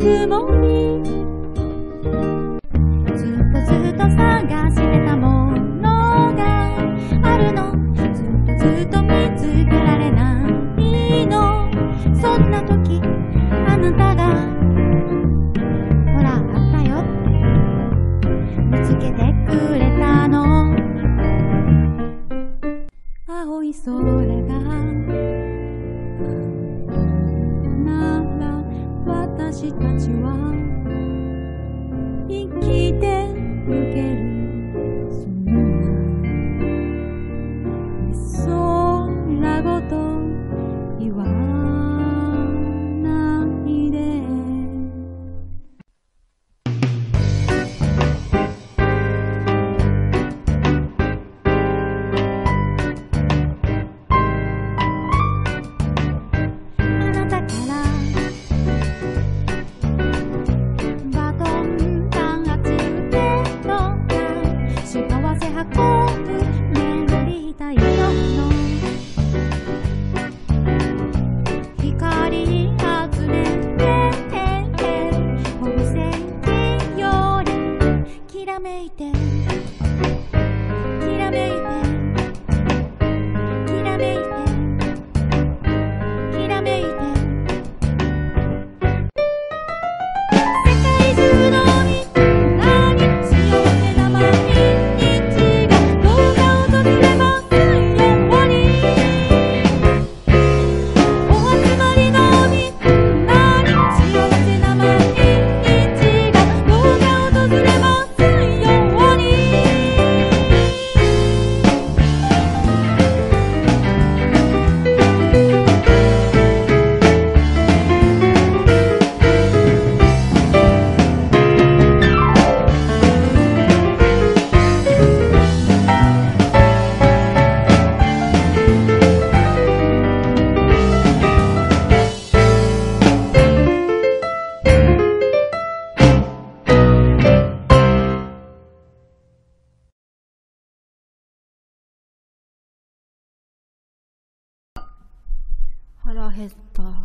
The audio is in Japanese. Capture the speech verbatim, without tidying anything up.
つもり、ずっとずっと探してたものがあるの。ずっとずっと見つけられないの。そんな時あなたがほらあったよって見つけてくれたの。青い空がなら私たちは生きてゆける。そんな空ごと言わないで。あなたからバトンタン集めとか幸せ運ぶメロディー太陽の光集めて宝石よりきらめいてきらめいてきらめいてきらめいて世界中のみんなに幸せな毎日がどうか訪れますように。お集まりのみんなに幸せな毎日がどうか訪れますように。腹減った。